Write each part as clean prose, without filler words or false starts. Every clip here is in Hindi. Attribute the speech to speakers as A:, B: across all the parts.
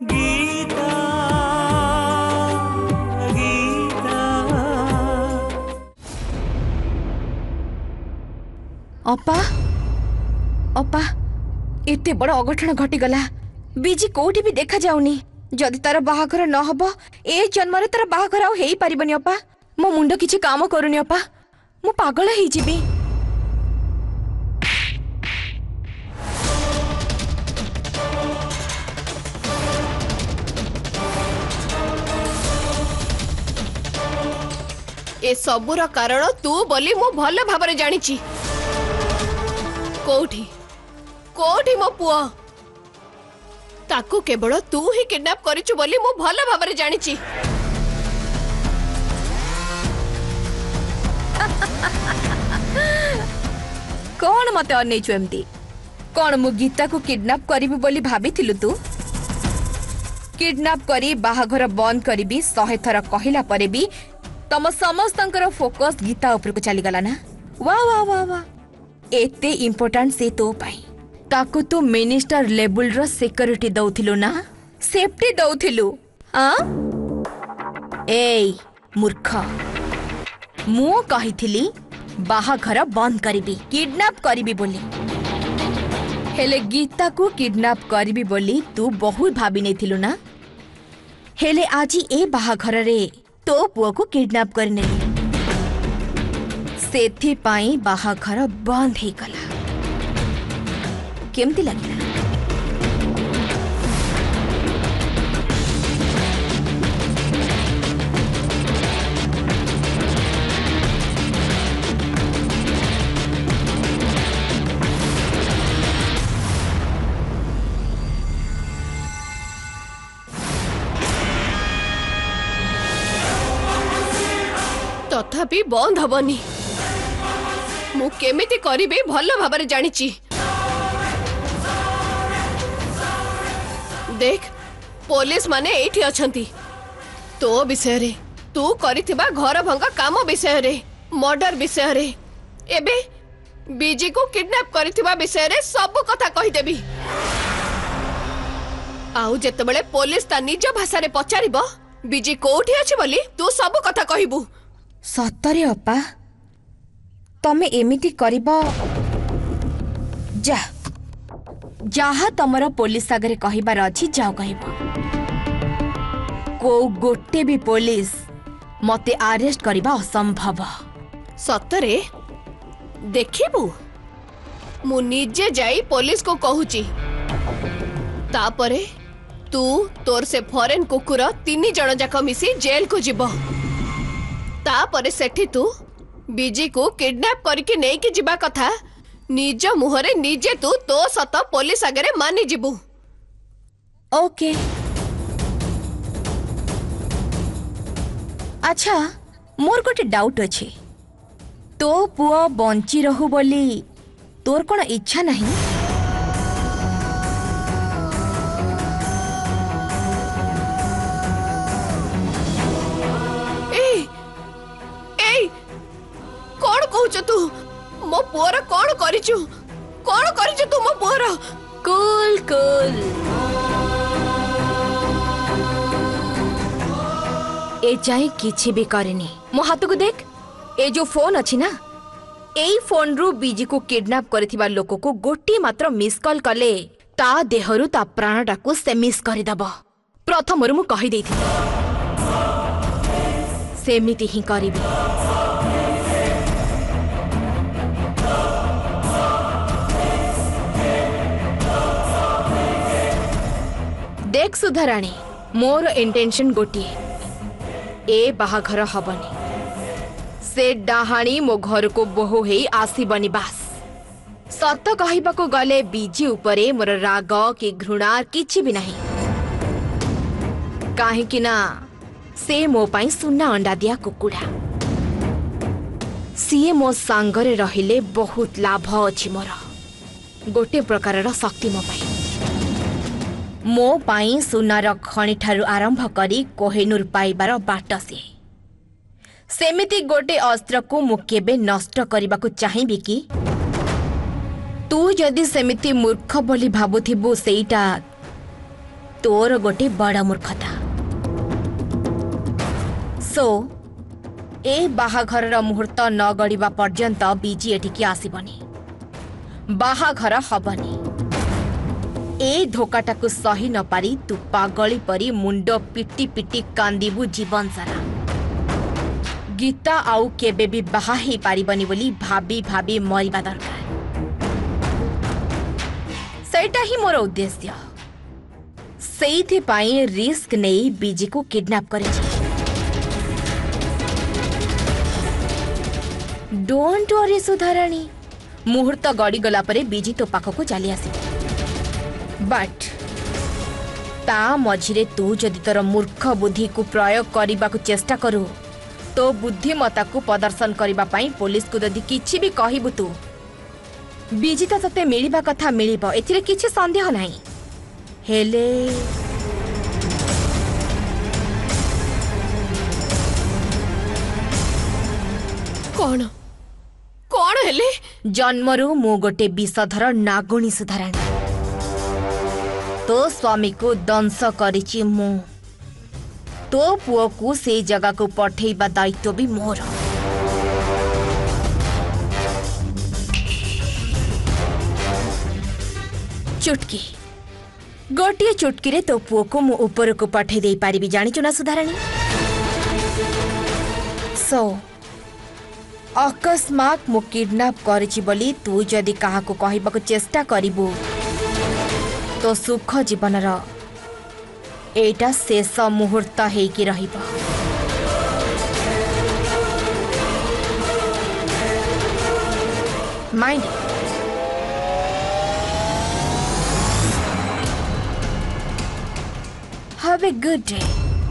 A: गीता गीता
B: अपा अपा एते बड़ अघटन घटीगला। बीजी कोठी भी देखा जाउनी। जदि तार बाहाघर न हबो ए जन्मरे तार बाहाघर आउ हेई पारिबनी। अपा मो मुंड किछि काम करूनी। अपा मु पागल हेई जिबी।
C: ए सबुर कारण तू बोली मु भल भाबरे जानिची। कोठी कोठी मो पुआ ताकू केवल तू ही किडनैप करिछु बोली मु भल भाबरे जानिची।
B: कौन मते अनेचु एमती? कौन मु गीता को किडनैप करिबी बोली भाबिथिलु तू? किडनैप करी बाहाघर बंद करिबी 100 थर कहिला परे भी तम समस्तंकर फोकस गीता ऊपर को चली गला ना। वाह वाह वाह वाह एते इम्पोर्टेंट से तो पाई ताकू तू मिनिस्टर लेवल रो सिक्योरिटी दउथिलु ना, सेफ्टी दउथिलु। हां ए मूर्ख मु कहिथिली बाहाघर बंद करिबी किडनैप करिबी बोली। हेले गीता को किडनैप करिबी बोली तू बहुत भाबी नेथिलु ना। हेले आजी ए बाहाघर रे तो पुओ को किडनैप करने सेथि पाई बाहाघर बंद हे गला। केमती लगिला?
C: तथापि बंद हबनी। मु केमिति करिबे भल भाबरे जानिची। देख पुलिस माने एठी अछंती। तो विषय रे तू करिथिबा घर भंगा काम विषय रे मर्डर विषय रे एबे बीजी को किडनैप करिथिबा विषय रे सब कथा कहि देबी। आउ जेतबेले पुलिस ता निज भाषा रे पचारिबो बीजी कोठी अछि बोली तू सब कथा कहिबू।
B: सतरे अपा तमे एमिति करिबो? जा जहा तमर पुलिस आगे कहिबार अछि जाओ कहबो। को गोटे भी पुलिस मते अरेस्ट करिबा असंभव।
C: सतरे देखिबू मु निजे जाई पुलिस को कहूची। तापरे तू तोर से फॉरेन कुकुर 3 जण जाक मिसी जेल को जिबो। तापरे सेठी तू बीजी को किडनैप करके नहीं कि जिबा कथा निज मुहरे निजे तू तो सत पुलिस आगे मानी जिबू।
B: ओके अच्छा मोर गोटे डाउट अछि। तो पुओ बंची रहू बोली तोर कोन इच्छा नहीं?
C: कौन कहूच तू मो पुअर कौन करिचु? कौन करिचु तू मो पुअर?
B: कूल कूल ए जाए किछि भी करेनी। मो हाथ को देख ए जो फोन अछि ना एई फोन रु बीजी को किडनैप करथिबा लोक को गोटी मात्र मिस कॉल कले ता देहरु ता प्राणटा को से मिस करि दबो। प्रथमरु मु कहि देथि सेमिति ही करिबी। देख सुधाराणी मोर इंटेंशन गोटिए ए बाहाघर हबनी। से डाहाणी मो घर को बोहो हेई आसीबनी बास। सत कहिबा को गले बीजी उपरे मोर राग कि घृणा किछि भी नहीं। काहे कि ना से मो पाई सुना अंडा दिया कुकुड़ा। सीए मो सांगरे रहिले बहुत लाभ अछि मोर। गोटे प्रकारर शक्ति मो पाई। मो पाई सुनार खणी ठारू आरंभ करी कोहेनूर पाइबार बाट से सेमिति गोटे अस्त्र को मु केबे नष्ट करबाकू चाहिबी कि? तू जदि सेमिति मूर्ख बोली भाबुथिबु सेईटा तोर गोटे बड़ मूर्खता। सो ए बाहाघर मुहूर्त न गड़िबा पर्यंत बीजी एठिकी आसीबनी, बाहाघर हबनी। ए धोकाटाकू सही न पारी तू पागली परी मुंड पिटी पिटी कांदिबू जीवन सारा। गीता आउ केबे भी बाहा ही पारिबनी बोली भाबी भाबी मरिबा दरकार। सेटा ही मोर उद्देश्य। सेइथि पाई रिस्क नेई बीजी को किडनैप करेछि। डोंट वरी सुधाराणी, मुहूर्त गड़ी गला परे बीजी तो पाखको चली आसी। बट ता मझिरे तू जदि तोर मूर्ख बुद्धि को प्रयोग करने को चेष्टा करू तो बुद्धिमता को प्रदर्शन करने पाई पुलिस को जदि किछि भी कहबू तू बीजी तो तते मिलिबा कथा मिलिबो, एथिरे किछि संदेह नाही। हेले
C: कौन कौन हेले?
B: जन्मरू मु गोटे विषधर नागुणी सुधाराणी। तो स्वामी को दंश करिछि मु, तो पुओ को से जगह को पठेइबा दायित्व भी मोर। चुटकी गोटे चुटकी रे तो पुओ को मु ऊपर को पठे दे पारिबी, जानिचु ना सुधाराणी। सो अकस्मात मु किडनैप करिछि बोली तू जदि काहा को कहबाको चेष्टा करिबू तो सुख जीवनर एटा शेष मुहूर्त हेकी रहिबो। Mind have a good day.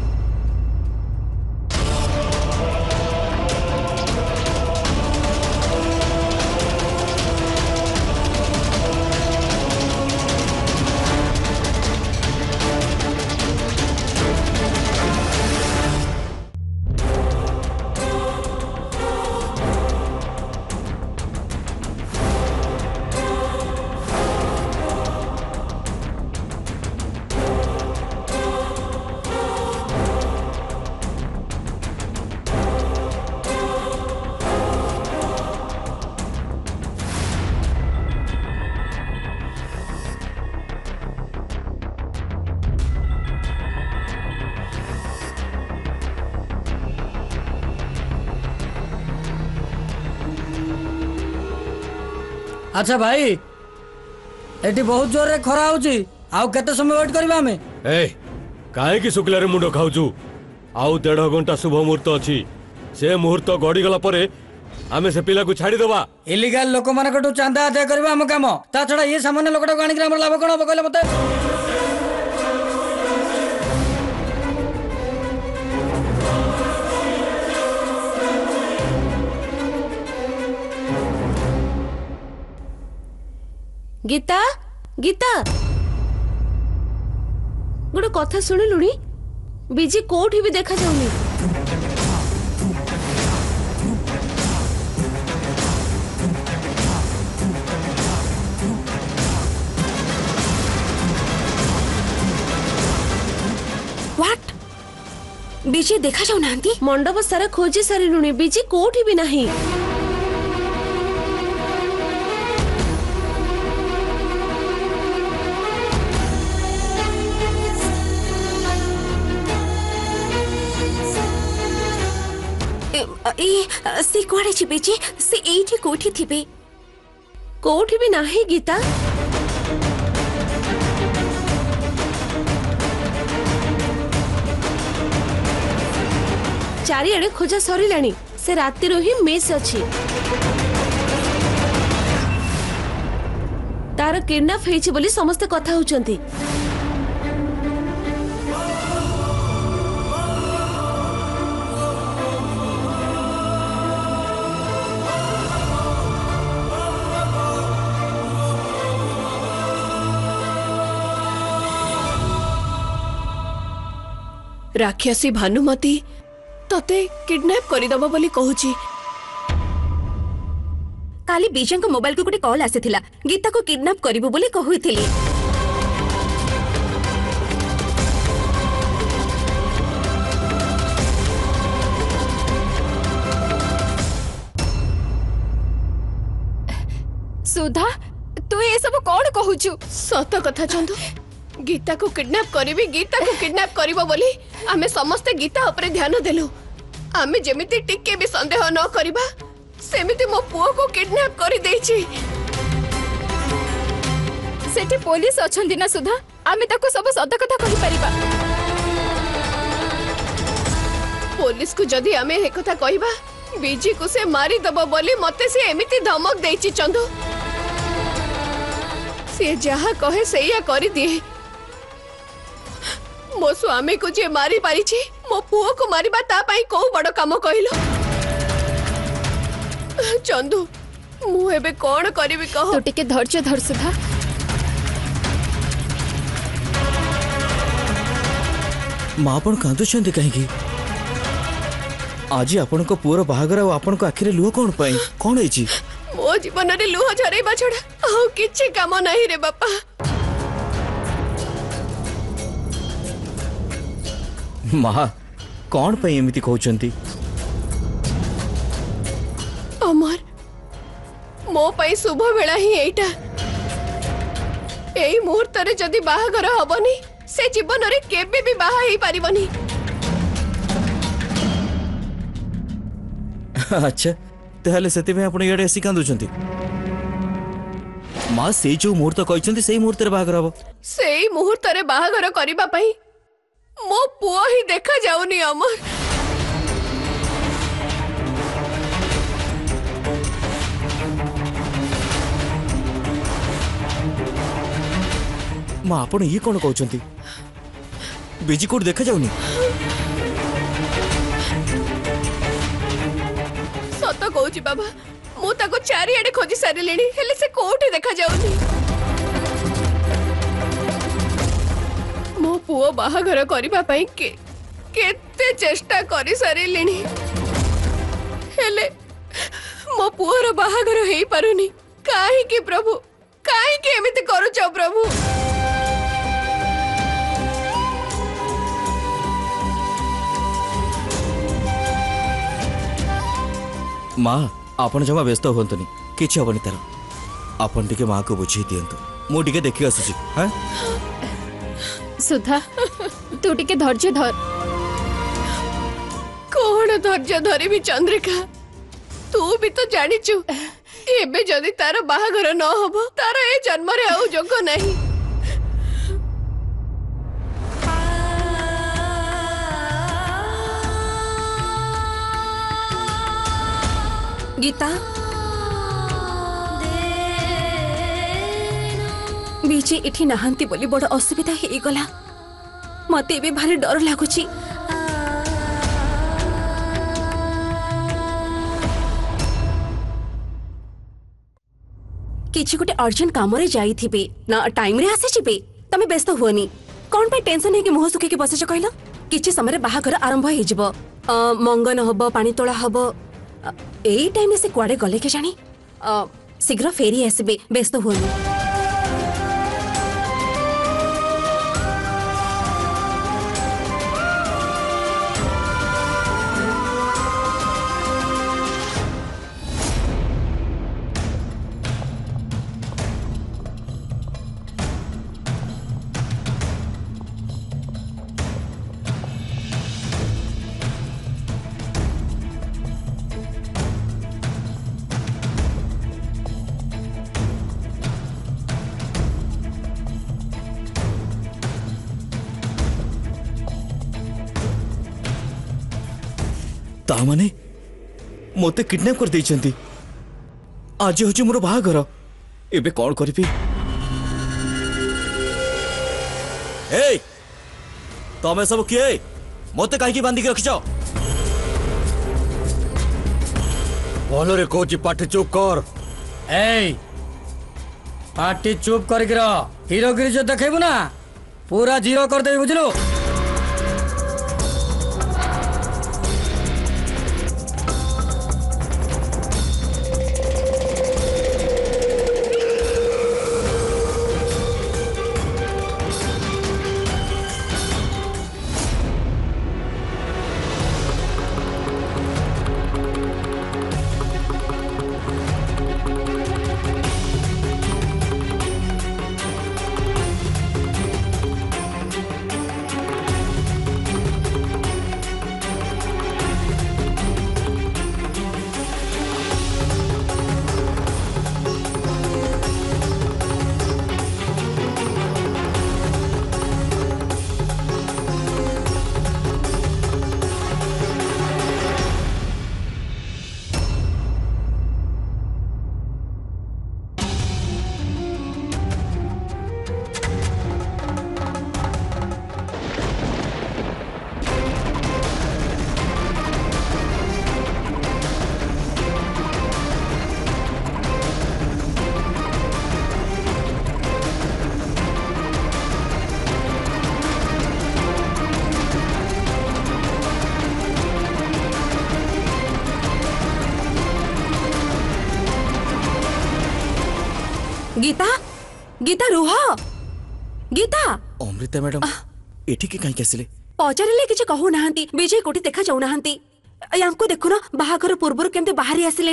D: अच्छा भाई, एटी बहुत जोर रे खरा होची, आउ केते समय वेट करबा हमें?
E: ए काहे की शुक्ला रे मुंडो खाउचू? आउ 1.5 घंटा शुभ मुहूर्त अछि। से मुहूर्त गड़ी गला परे आमे से पिला को छाड़ी देबा।
D: इलीगल लोक माने कटु चांदा आदाय करबा हम काम। ता छडा ये सामान्य लोकटा को आनी के हमर लाभ कोन हो कहले मते?
C: गीता गीता गोटे कथा शुणिलुणी, बीजी कोठी भी देखा जाऊनी।
F: व्हाट? बीजी देखा जाऊ नांती?
C: मंडप सारा खोजी सारिलुणी, बीजी कोठी भी नहीं।
F: से कुआडे छी बेची? से एठी कोठी थिबे?
C: कोठी भी नहीं गीता। चारिआडे खोजा सरिलाणी, से रातिरो ही मेस अछि। तार किडनैप हेछि बोली समस्त कथा होचंती। राक्षसी भानुमती तते किडनैप करिदबो बोली कहूची।
F: काली बीजन को मोबाइल को गोटे कॉल आसीथिला, गीता को किडनैप करिवो बोली कहुइथिली। कहूछु
C: सत कथा चंदू गीता को किडनैप करिबी गीता को किडनैप करिबो बोली आमे समस्त गीता ऊपर ध्यान देलु आमे जेमिति टिके भी संदेह न करिबा सेमिति मो पुओ को किडनैप करि देछि
F: सेठी पुलिस अछंदी ना सुधा आमे ताको सब सत कथा कहि परिबा
C: पुलिस को जदी आमे हे कथा कहिबा बीजी को से मारी दबो बोली मते से एमिति धमक देछि चंदू से जहा कहे सैया करि दिए मो स्वामी को जे मारी पारी छी मो पुओ को मारिबा ता पई को बड़ काम कहिलो चंदू मु एबे कोन करिवि कह
F: तो टिके धैर्य धर सुधा
G: माँ आपण कांदुछंती कहीं आज आपण को पुअर बाहागर आ आपण को आखिरे लुह कौन पाई कौन है
C: मो जीवन रे लुह झरेबा छड़ा आ किछि काम नाही रे बापा
G: माँ कौन पाई एमिति कहउचंती
C: अमर मो पई शुभ बेला ही एटा एई मुहूर्त रे जदी बाहागर हबनी से जीवन रे केबे भी बाहा ही पारिबनी
G: अच्छा ताहले सेति में आपण इडे एसी कांदुछंती माँ से जो मुहूर्त कहउचंती सेही मुहूर्त रे बाहागर हबो
C: सेई मुहूर्त रे बाहागर करिबा पई मो पुओ ही देखा जाउनी अमर
G: माँ आपण ये कौन कहउचंती बीजी कोड देखा जाउनी
C: सत कहूची बाबा मु ताको चारिआडे खोजी सारिलेनी हेले से कोठी देखा जाउनी मो पुओ बाहागर करिबा पई केते चेष्टा करि सारिलेनी हेले मो पुओर बाहागर हेई पारुनी काहे कि प्रभु काहे कि एमिति करूछ प्रभु
G: माँ आपण जमा व्यस्त होतनी किछि हबनी तार आपण टिके माँ को बुझी दियंतु मु टिके देखि आसुची हां
F: सुधा तू टिके धैर्य धर
C: कौन धैर्य धरिबी चंद्रिका तू भी तो जानिचु एबे जदी तार बाहागर न हबो तार ए जन्म रे आउ जोग नहीं
F: गीता बीजे इठी नहांती बोली बड़ असुविधा हे गला मते भी भारी डर लागुची किछि गोटे अर्जेंट काम रे जाई थिबे ना टाइम रे आसे छिबे तमे व्यस्त हुअनी कोन पे टेंशन हे कि मुह सुखे के बसे कहलो किछि समय रे बाहागर आरंभ हे जिवो मंगन हबो पानी तोळा हबो एई टाइम से कुआडे गले के जानी शीघ्र फेरी आसबे व्यस्त हुअनी
G: तामाने मोते किडनैप कर देइछंती आज होची मोर बाहागर एबे कोन करबी ए तमे सब किए मोते काहे की बांधी के रखिछ
E: भलो रे कोची पाठी चुप कर
D: ए पार्टी चुप करके रह हीरोगिरी जो देखेबू ना पूरा जीरो कर देबी बुझलो
F: गीता गीता रुह गीता
G: अमृता मैडम एठी के कहीं आसिले
F: पचारे किसी कहू ना विजय कोठी देखा जाऊ ना या देखुन बाहाघर पूर्व केमती बाहरी आसिले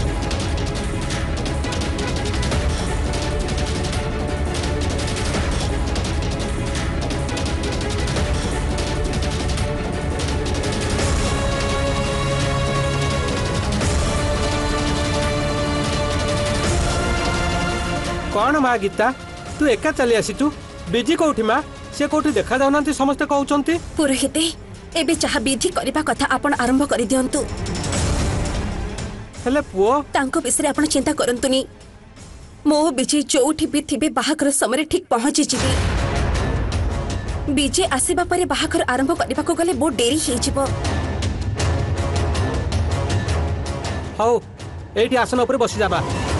H: कौन माँ गीता तू एका चली आसीचु बिजी कौटी माँ से कौटी देखा जाऊना समस्ते कहते
F: पुरोहिते एबे चाह विधि करबा कथा आपण आरंभ करि दियंतु
H: हेले पुओ
F: तांको विषय आपण चिंता करंतुनी मो विजय जोठी भी थिबे बाहाघर समय ठीक पहुंची जिबे विजय आसीबा परे बाहाघर आरंभ करबा को गले बहुत देरी हे जिवो
H: हौ एठी आसन ऊपर बसी जाबा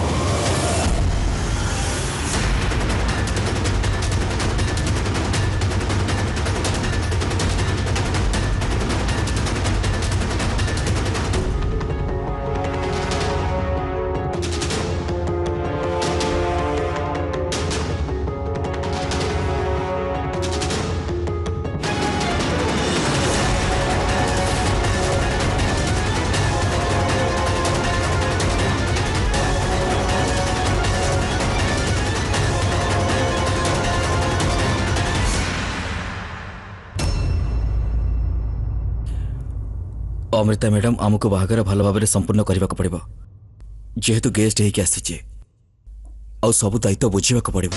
G: अमृता मैडम आमको बाहागर भल भाव संपूर्ण करने को पड़ो जेहेतु गेस्ट होके आसीचे आ सब दायित्व बुझा पड़ो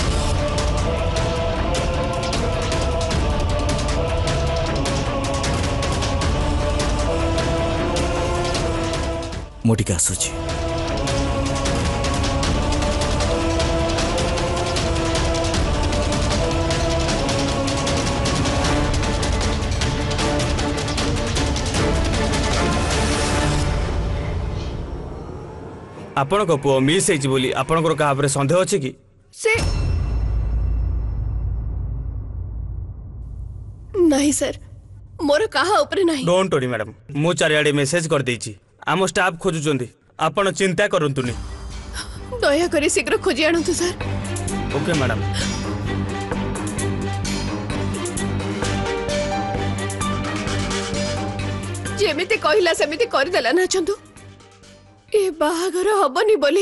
G: मुझे आसूची
I: आपण को पुओ मिस होइछि बोली आपनकर का भाबरे संदेह अछि कि
C: से नहीं सर मोर कहा ऊपर नहीं
I: डोंट वरी मैडम मु चारियाडे मेसेज कर देछि आम स्टाफ खोजुचंदी आपण चिंता करंतुनी
C: दया करी शीघ्र खोजी आनंतु सर
I: ओके मैडम
C: जेमिति कहिला सेमिति कर देला ना चंदू ए बाहाघर हबनी बोली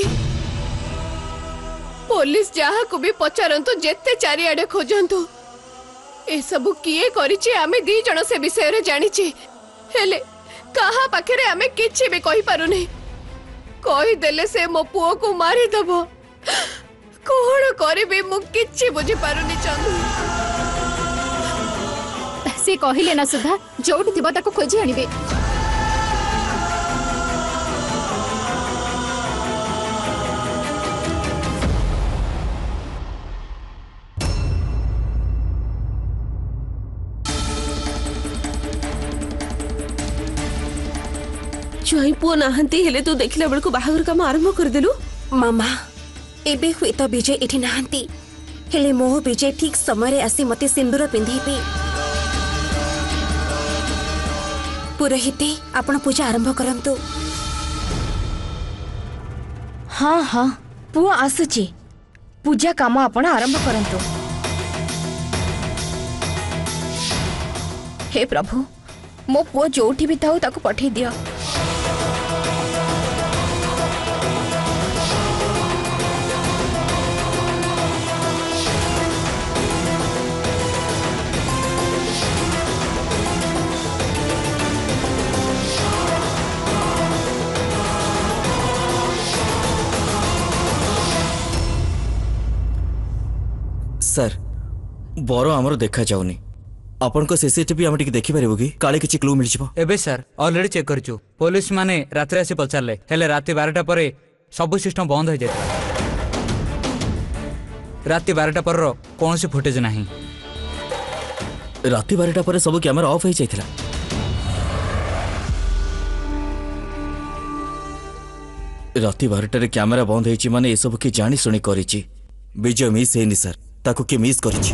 C: पुलिस जहा को भी पचारंतु जेते चारिआडे खोजंतु ए सब किए करिछि आमे दी जण से विषय रे जानिछि हेले कहा पाखरे आमे किछि भी कहि पारुनी कहि देले से मो पुओ को मारि दबो कोन करबे मु किछि बुझि पारुनी चंदू
J: से कहिले ना सुधा जोड दिबा ताको खोजी आनिबे
F: जुआई पुओ नाहंती हेले तू देखिला बेलको बाहागर काम आरंभ कर देलु मामा एबे हुए तो विजय एठी नाहंती हेले मोह विजय ठीक समय रे आसी मते सिंदूर पिंधेबे पुरोहिते आपण पूजा आरंभ करंतु
B: हाँ हाँ पुओ आसुची पूजा काम आपण आरंभ करंतु हे प्रभु मो पुओ जोठी भी थाउ ताको पठे दियो
G: सर बर आमर देखा जाऊनी आपण को सीसीटीवी आम टिके देखि परिबो कि काले किछि क्लू मिल जिवो
K: एबे सर ऑलरेडी चेक करछु पुलिस माने रात्रि आसी पचारले हेले राति 12टा परे सब सिस्टम बंद हो जाय राति 12टा पर कोनसी फुटेज नाही
G: राति 12टा पर सब कैमरा ऑफ हो जायथिला राति 12टा रे कैमरा बंद होईची माने ए सब के जानी सुनी करिची विजय मिस हेनी सर ताको के मिस करिची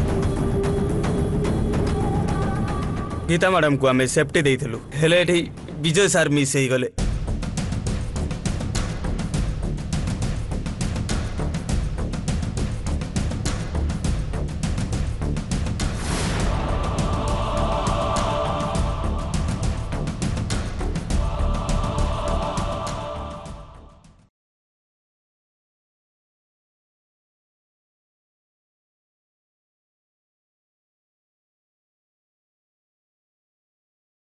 I: गीता मैडम को आम सेफ्टी देइथिलु हेले एठी विजय सर मिस हेई गले